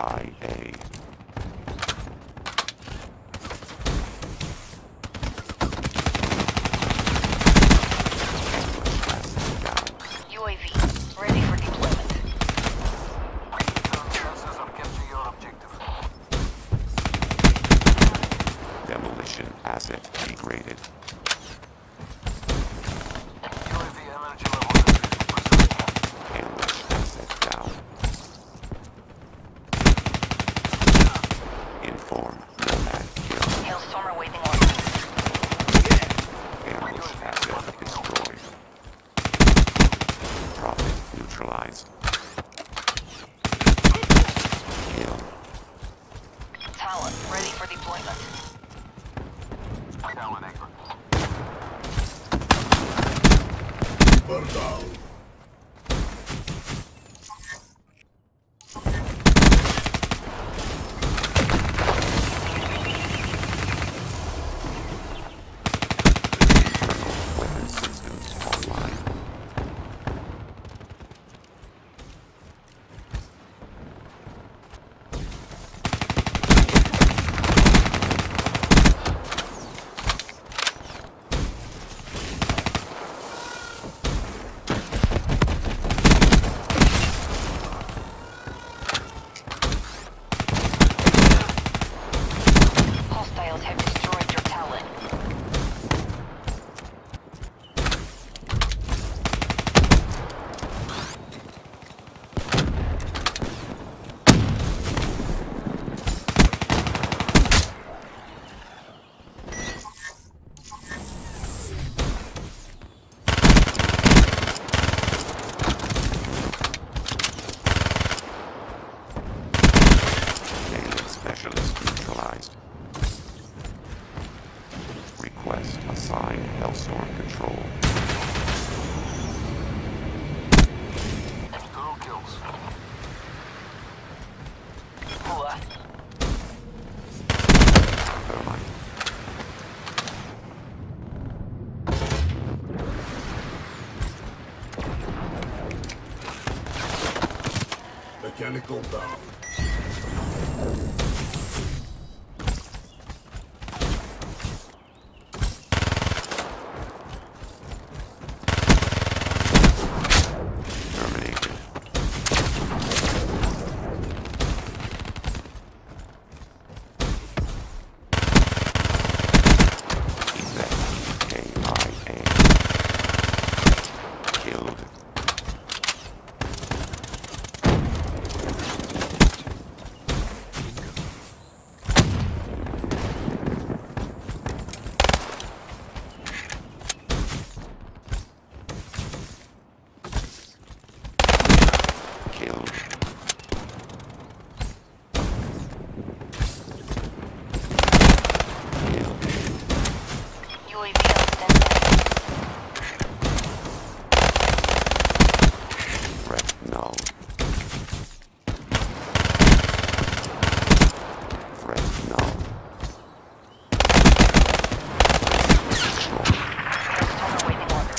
KIA. UAV, ready for deployment. Chances of capturing your objective. Demolition asset degraded. UAV energy level at 50%. Ambush asset down. Inform Nomad kill. Hailstorm awaiting orders. Ambush asset destroyed. Prophet neutralized. Kill. Talon, ready for deployment. Down with anchor. Weapon systems online. Hostiles have destroyed your Talon. Alien specialist neutralized. Request assign Hellstorm control. 2 kills. Hua. Thermite. Mechanical down. Terminated. Effect KIA. Killed. Killed. Killed. UAV on standby. Threat null. Threat null. Destroyed. Hailstorm awaiting orders.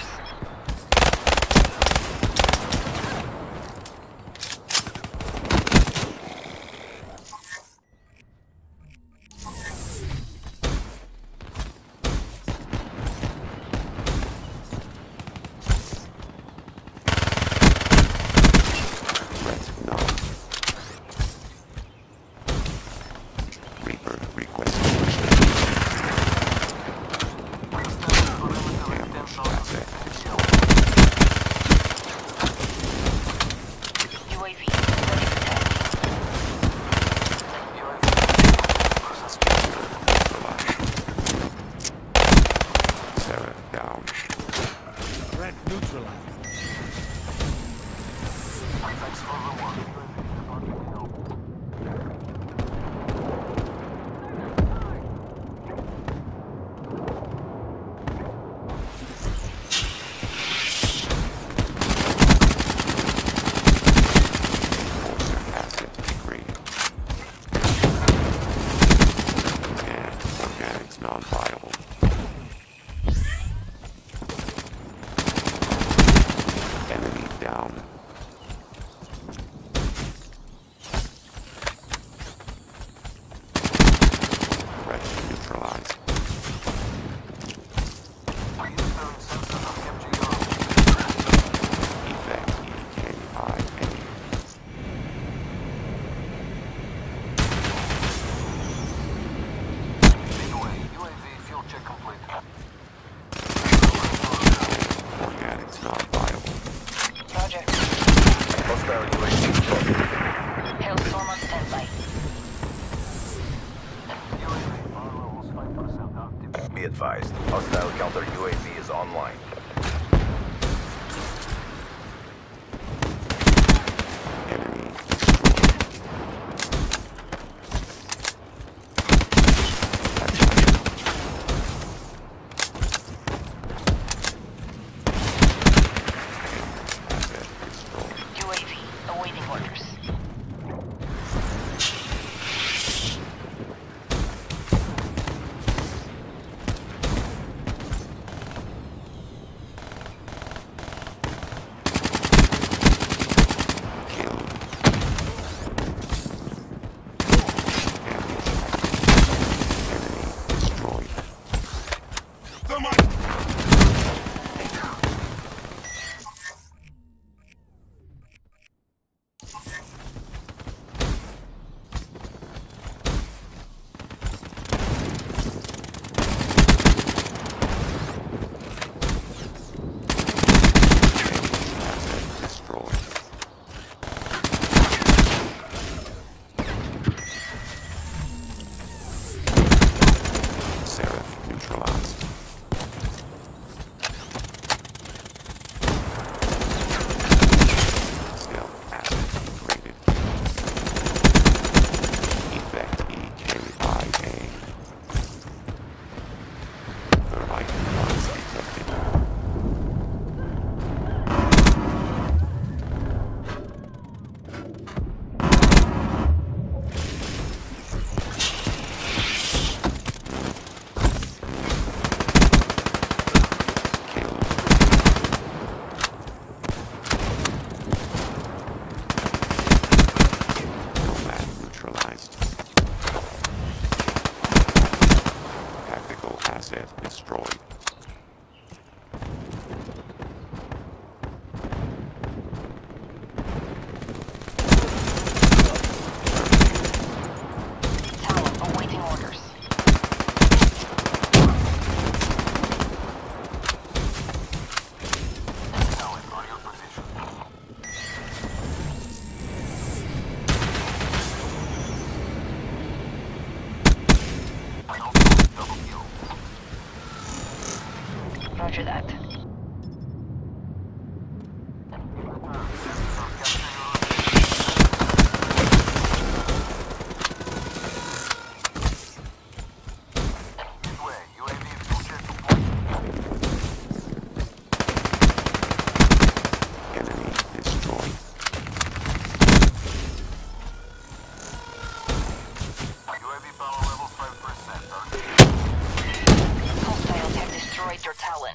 advised. Hostile counter UAV is online. Enemy destroyed. Asset destroyed. UAV awaiting orders. Killed. Enemy destroyed. Asset destroyed. Seraph neutralized. Stealth asset degraded. Effect EKIA. Thermite device detected. Killed. Nomad neutralized. Tactical asset destroyed. Talon awaiting orders. Talon on your position. Final double kill. Roger that. Midway, UAV future deployed. Enemy destroyed. UAV power level 5%. Hostiles have destroyed your Talon.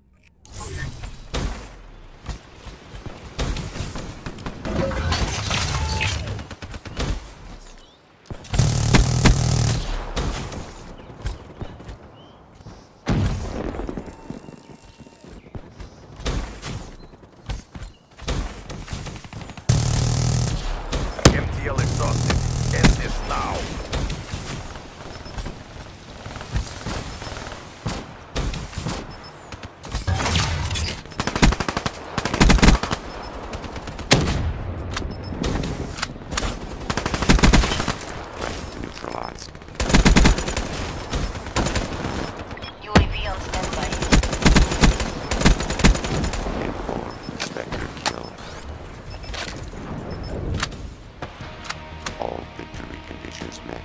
MTL exhausted. End this now. Threat neutralized. UAV on standby. Inform. Spectre kill. All victory conditions met.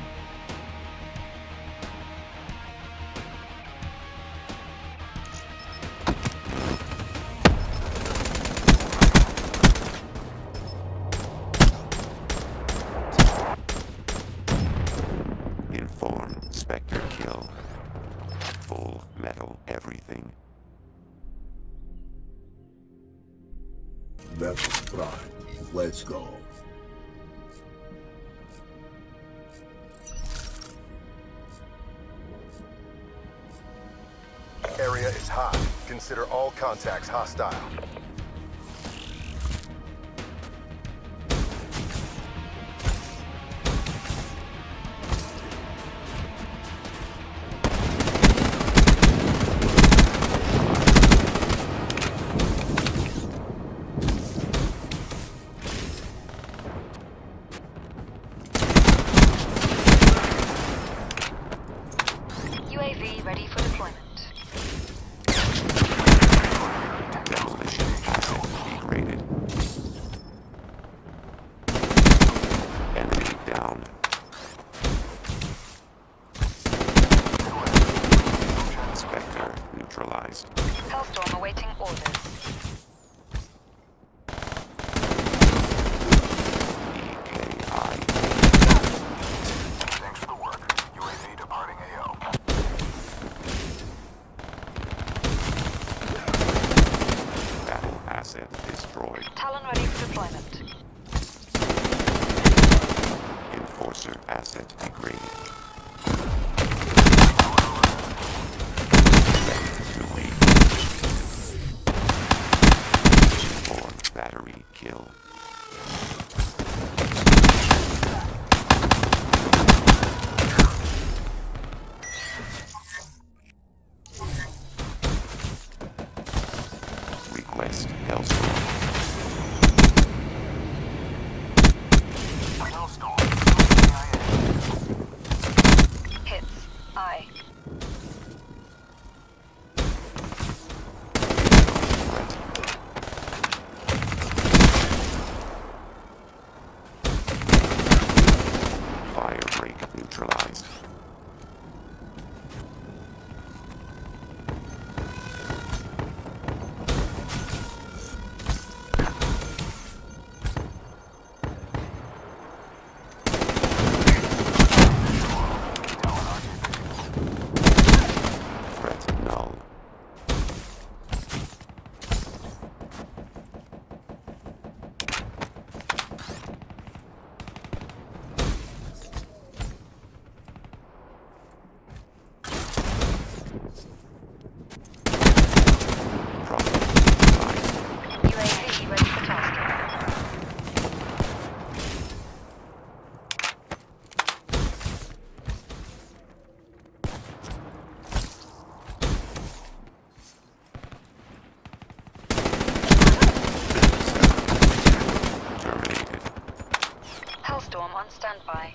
Inform. Spectre kill. Full metal everything. Vessel Prime. Let's go. Area is hot. Consider all contacts hostile. UAV ready for deployment. deployment. Demolition asset degraded. Enemy down. Spectre neutralized. Hellstorm awaiting orders. EKI. Thanks for the work. UAV departing AO. Battle asset destroyed. Talon ready for deployment. Enforcer asset degraded. Too weak. 4 battery kill. Request Hellstorm. Hellstorm. Hits. Aye. Fire break neutralized. Threat null. Problem neutralized. UAV ready for tasking. Terminated. Hellstorm on standby.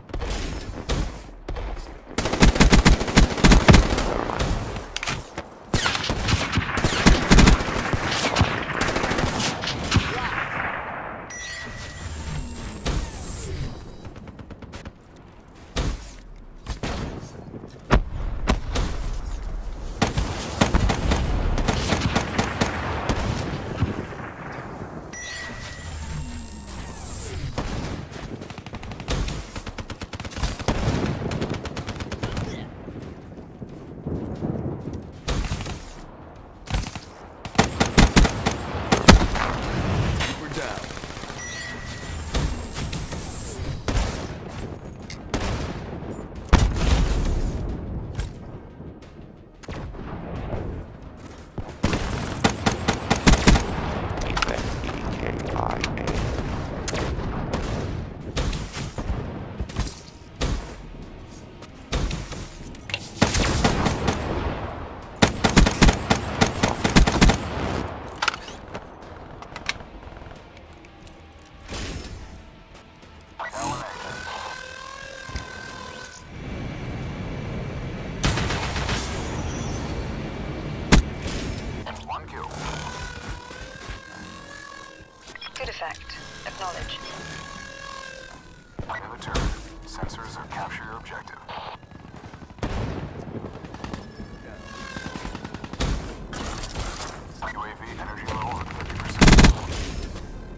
We're down. Effect EKIA. One kill. Good effect. Acknowledge. Point of the turn. Sensors are capture your objective. UAV energy level at 50%.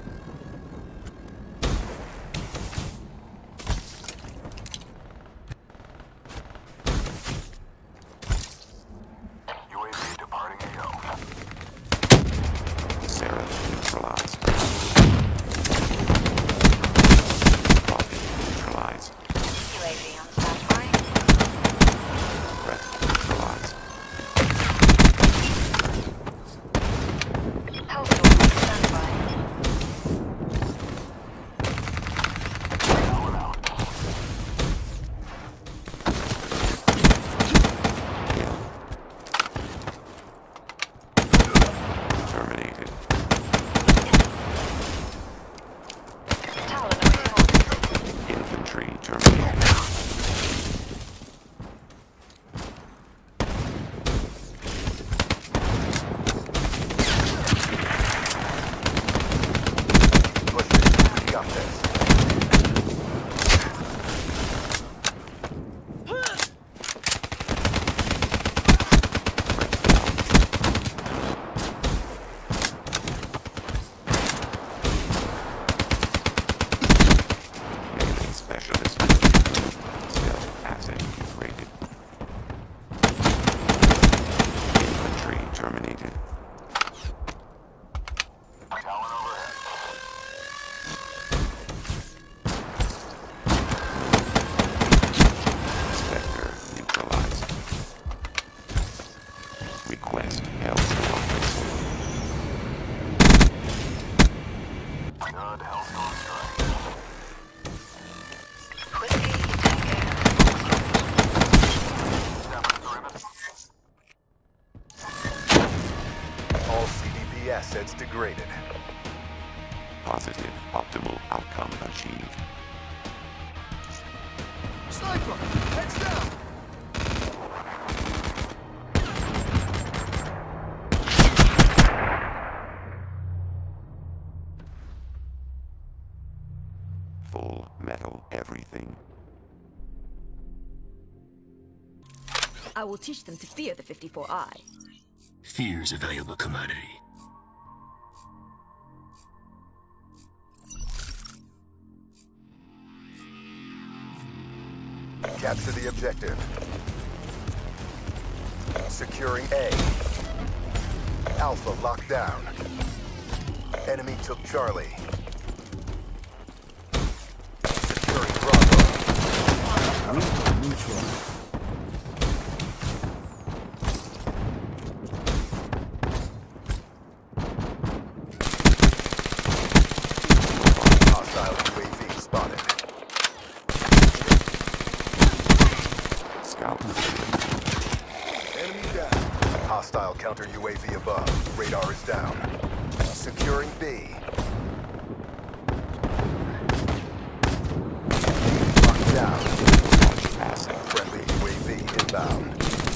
UAV departing AO. Sarah neutralized. Rocket neutralized. UAV on standby. Threat neutralized. Hellstorm on standby. Talon out. Kill. Terminated. Talon awaiting orders. Infantry terminated. Sniper! Heads down! Full metal everything. I will teach them to fear the 54i. Fear's a valuable commodity. Capture the objective. Securing A. Alpha locked down. Enemy took Charlie. Securing Bravo. Neutral. Hostile UAV spotted. Scout. Enemy down. Hostile counter UAV above. Radar is down. Securing B. Locked down. Passing. Friendly UAV inbound.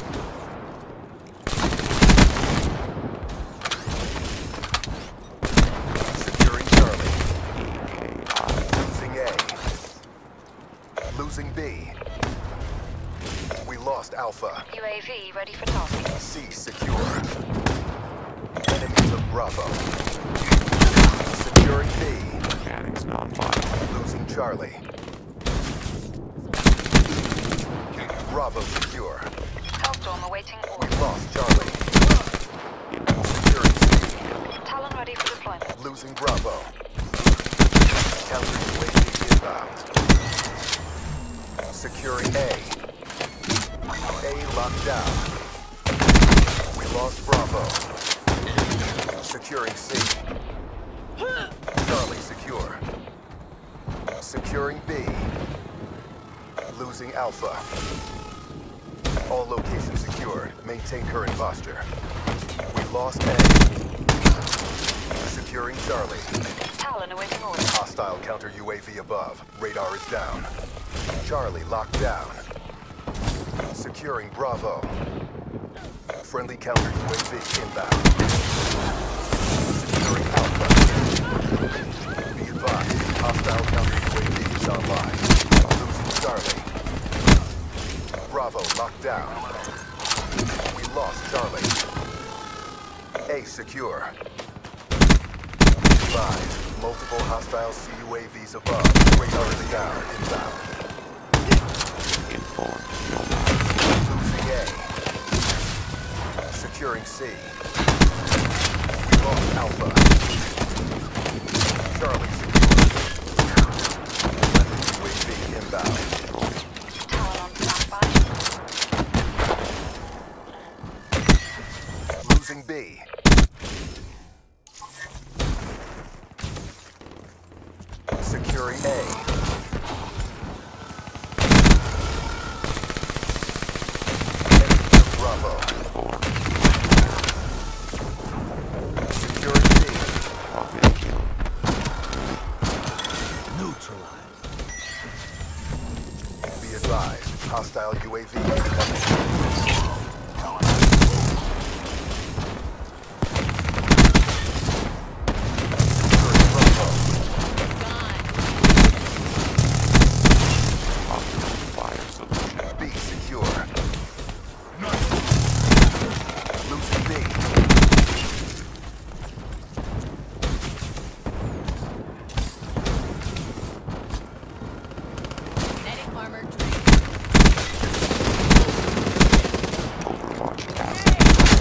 Securing Charlie. EKI. Losing A. Losing B. We lost Alpha. UAV ready for task. C secure. Enemy took Bravo. Securing B. Mechanics non-violent. Losing Charlie. Bravo secure. Hellstorm awaiting We orders. lost Charlie. Intel. Securing C. Talon ready for deployment. Losing Bravo. Counter UAV inbound. Securing A. A locked down. We lost Bravo. Securing C. Charlie secure. Securing B. Losing Alpha. All locations secured. Maintain current posture. We lost A. Securing Charlie. Talon awaiting orders. Hostile counter UAV above. Radar is down. Charlie locked down. Securing Bravo. Friendly counter UAV inbound. Securing Alpha. Be advised, hostile counter UAV is online. Losing Charlie. Bravo locked down. We lost Charlie. A secure. Advised, multiple hostile CUAVs above. Radar is down. Inbound. Informed. Nomad. Losing A. Securing C. We lost Alpha. Charlie secure. UAV inbound. Destroyed. Talon on standby. Losing B. Securing A. Enemy took Bravo. 4. Securing B. Profit kill. Neutralized. Be advised, hostile UAV incoming. Securing Bravo. Optimal fire solution. B secure. Losing B. Kinetic armor Overwatch active.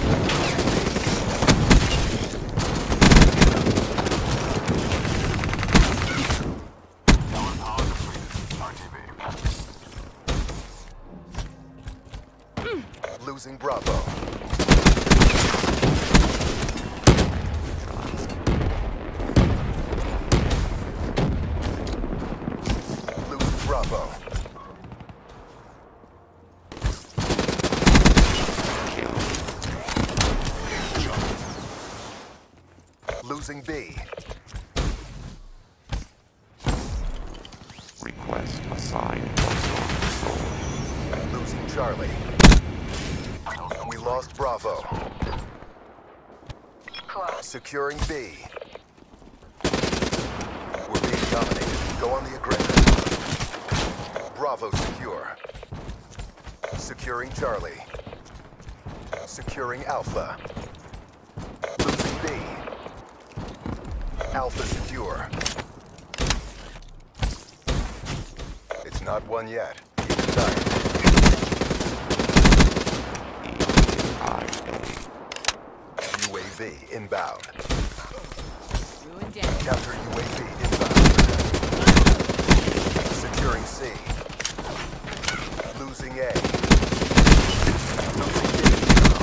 Power depleted. RTB. Losing Bravo. Losing Bravo. Kill. Losing B. Request assigned. Losing Charlie. We lost Bravo. Close. Securing B. We're being dominated. Go on the aggressive. Bravo secure. Securing Charlie. Securing Alpha. Losing B. Alpha secure. It's not won yet. Keep it tight. UAV inbound. Counter UAV inbound. Securing C. Losing A. Losing B.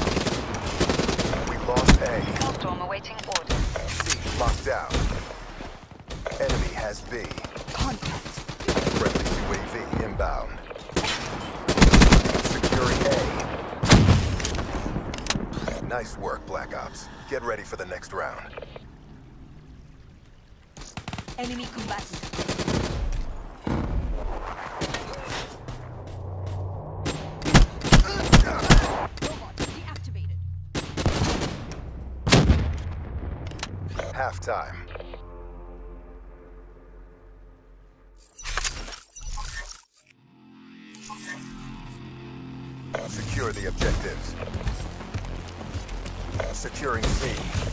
We lost A. Hellstorm awaiting orders. C locked down. Enemy has B. Contact. Friendly UAV inbound. Securing A. Nice work, Black Ops. Get ready for the next round. Enemy combatant. Robot deactivated. Halftime. Secure the objectives. Securing C.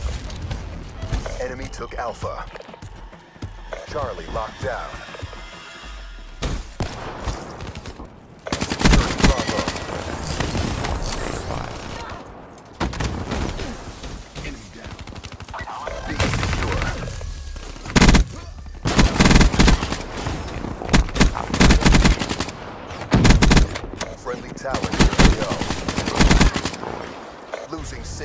Enemy took Alpha. Charlie locked down. Securing Bravo. Enemy down. B secure. Friendly Talon AO. Losing C.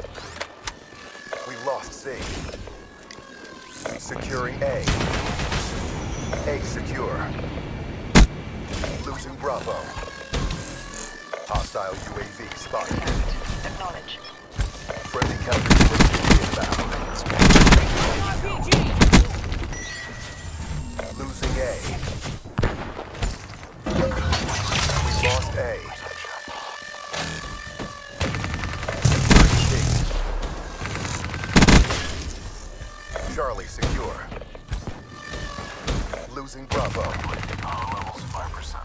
We lost C. Securing A. A secure. Losing Bravo. Hostile UAV spotted. Acknowledge. Friendly counter UAV inbound. Losing A. We lost A. Charlie secure. Losing Bravo. Power levels 5%.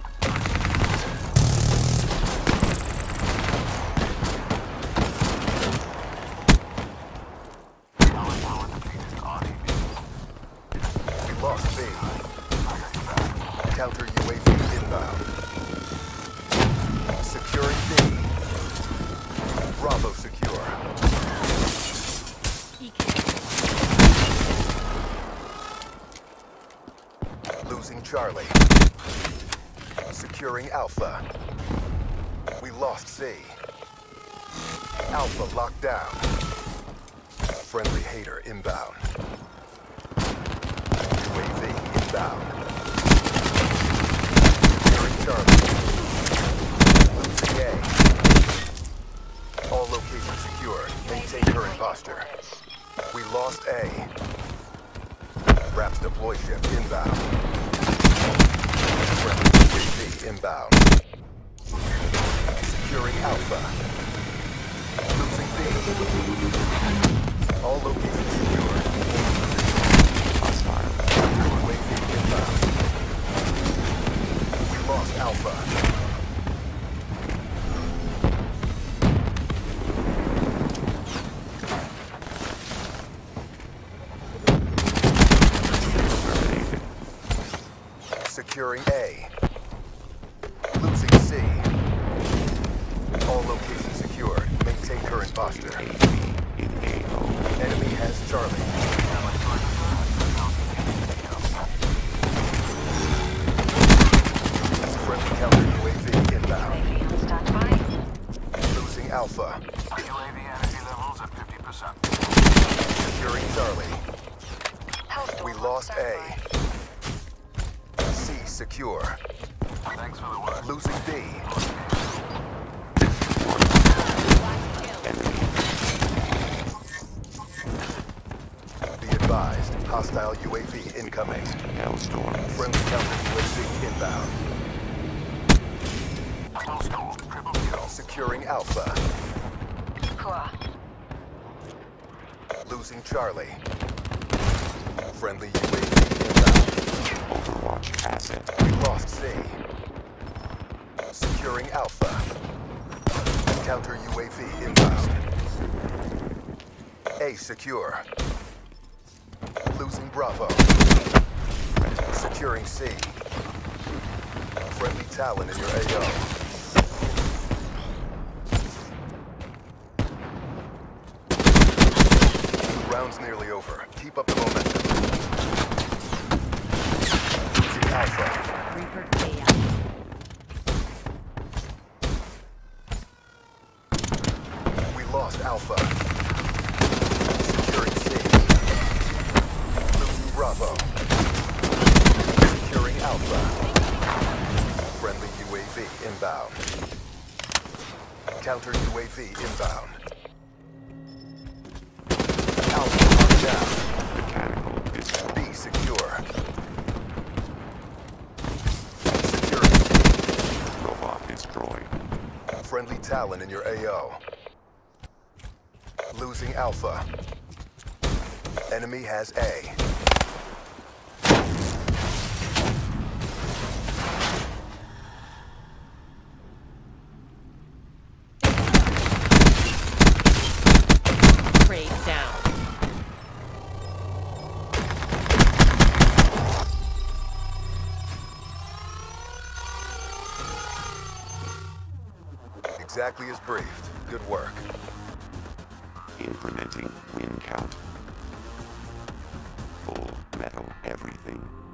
Power depleted. RTB. We lost B. Counter UAV inbound. Securing B. Bravo secure. Losing Charlie. Securing Alpha. We lost C. Alpha locked down. Friendly Hater inbound. UAV inbound. Securing Charlie. Losing A. All locations secured. Maintain current posture. We lost A. Raps deploy ship inbound. Friendly UAV inbound. Securing Alpha. Losing B. All locations secured. Hostile. UAV inbound. We lost Alpha. Securing A. Losing C. All locations secured. Maintain current posture. AV in AO. Enemy has Charlie. Friendly counter UAV inbound. UAV on standby. Losing Alpha. UAV energy levels at 50%. Securing Charlie. Hellstorm We on lost standby. A. C secure. Thanks for the work. Losing B. Be advised. Hostile UAV incoming. Hellstorm. Friendly counter UAV inbound. Alpha. Poor. Losing Charlie. Friendly UAV inbound. Overwatch asset. We lost C. Securing Alpha. Counter UAV inbound. A secure. Losing Bravo. Securing C. Friendly Talon in your AO. Round's nearly over. Keep up the momentum. Losing Alpha. Reaper payout. We lost Alpha. Securing C. Losing Bravo. Securing Alpha. Friendly UAV inbound. Counter UAV inbound. Alpha locked down. Mechanical destroyed. B secure. Securing C. Robot destroyed. Friendly Talon in your AO. Losing Alpha. Enemy has A. Raid down. Exactly as briefed. Good work. Implementing win count. Full metal everything.